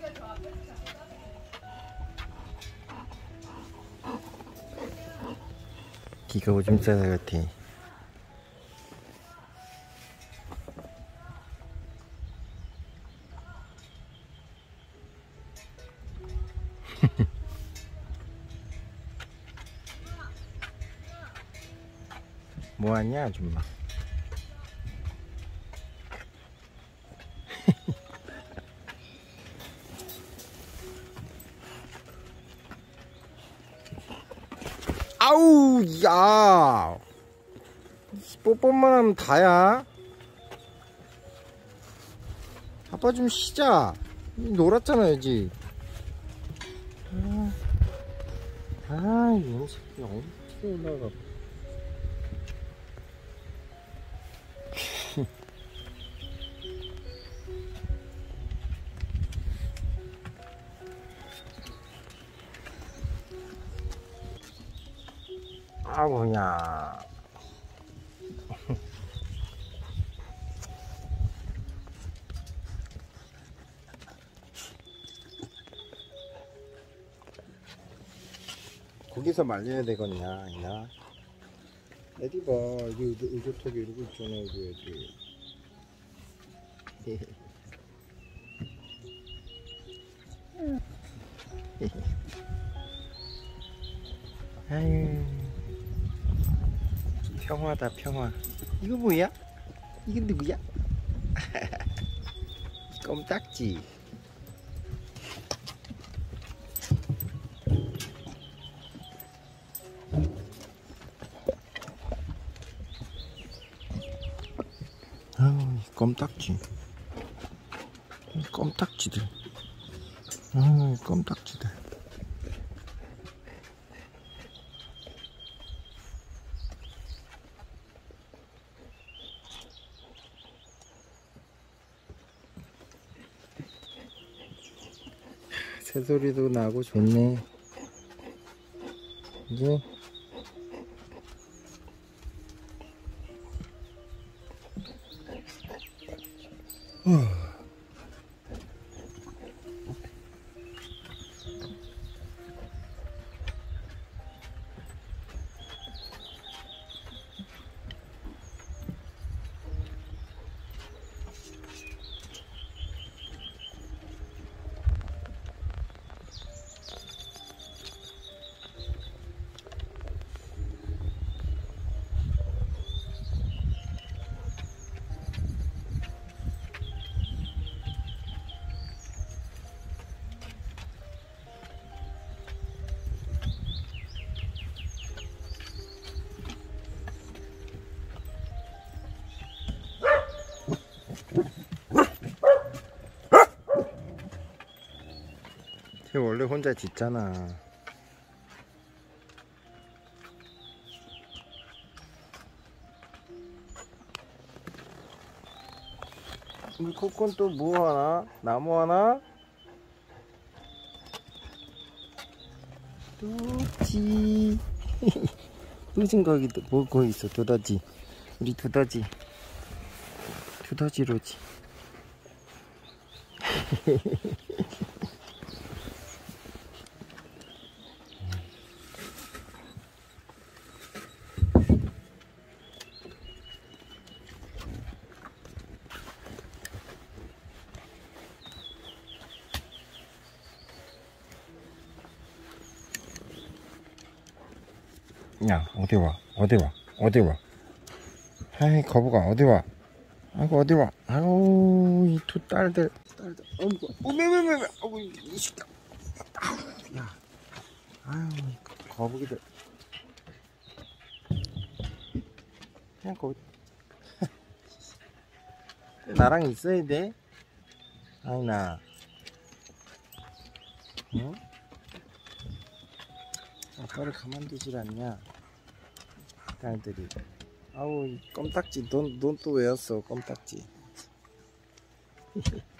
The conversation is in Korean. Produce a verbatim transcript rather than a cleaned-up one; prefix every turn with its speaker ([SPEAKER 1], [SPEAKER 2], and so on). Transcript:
[SPEAKER 1] 기가 오줌 싸다 같아. 뭐하냐 아줌마. 아우 야 뽀뽀만 하면 다야. 아빠 좀 쉬자. 놀았잖아 여지. 아 이놈 새끼 어떻게 올라가. 아구야. 거기서 말려야 되겠냐 이나. 애디 봐 여기 의젓하게 이러고 있잖아 여기 애디. 아유 평화다 평화. 이거 뭐야? 이게 누구야? 껌딱지. 아우 껌딱지. 껌딱지들. 아우 껌딱지들. 새소리도 나고 좋네. 이제 어. 쟤 원래 혼자 짖잖아. 우리 코콘 또 뭐 하나? 나무 하나? 뚜지. 뚜진 거기 뭐 거기 있어. 두더지. 우리 두더지. 두더지로지. 야 어디와 어디와 어디와. 아이 거북아 어디와. 아이고 어디와. 아우 이 두 딸들 딸들. 어이구 어메메메. 어구 이 새끼. 야 아유 거북이들. 그냥 거북이. 나랑 있어야 돼. 아이나. 응? 아빠를 가만두질 않냐 딸들이. 아우 껌딱지. 넌 넌 또 왜 왔어 껌딱지.